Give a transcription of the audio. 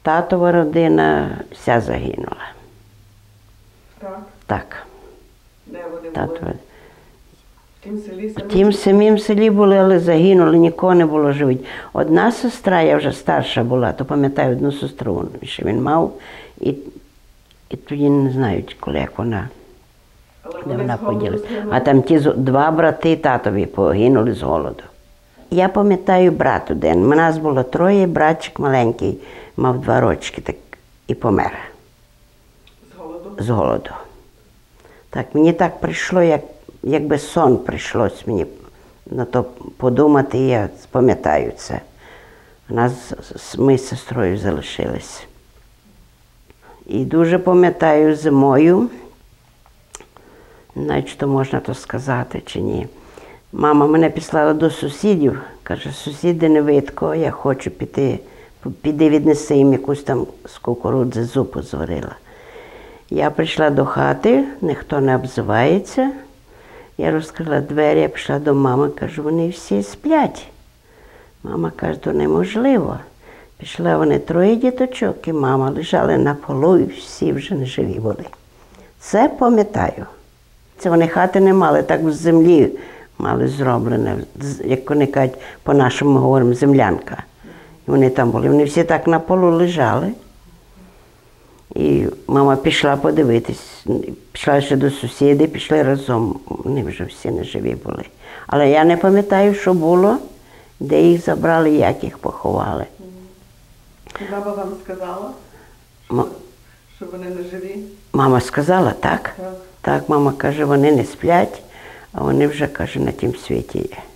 Татова родина вся загинула. Так? Так. Де вони Татова. були? В тім селі В самі? тім самім селі були, але загинули, нікого не було живить. Одна сестра, я вже старша була, то пам'ятаю одну сестру, що він мав, і тоді не знаю, коли як вона, Але де вони вона з голоду поділилася. згинули? А там ті два брати татові погинули з голоду. Я пам'ятаю брат один. У нас було троє, братчик маленький, мав 2 рочки так, і помер З голоду? з голоду. Так, мені так прийшло, якби сон прийшлось мені на то подумати, і я пам'ятаю це. Ми з сестрою залишились. І дуже пам'ятаю зимою, не знаю, чи то можна то сказати, чи ні. Мама мене післала до сусідів, каже, сусіди не видко, я хочу піти, піди віднеси їм якусь там з кукурудзи зупу зварила. Я прийшла до хати, ніхто не обзивається. Я розкрила двері, я пішла до мами, кажу, вони всі сплять. Мама каже, то неможливо. Пішла вони 3 діточок, і мама лежали на полу, і всі вже не живі були. Це пам'ятаю. Це вони хати не мали, так в землі мали зроблене, як вони кажуть, по-нашому говоримо, землянка. І вони там були, вони всі так на полу лежали. І мама пішла подивитись, пішла ще до сусідів, пішли разом, вони вже всі не живі були. Але я не пам'ятаю, що було, де їх забрали, як їх поховали. І баба вам сказала, що вони не живі? Мама сказала, так? Так. Так, мама каже, вони не сплять, а вони вже, каже, на тім світі є.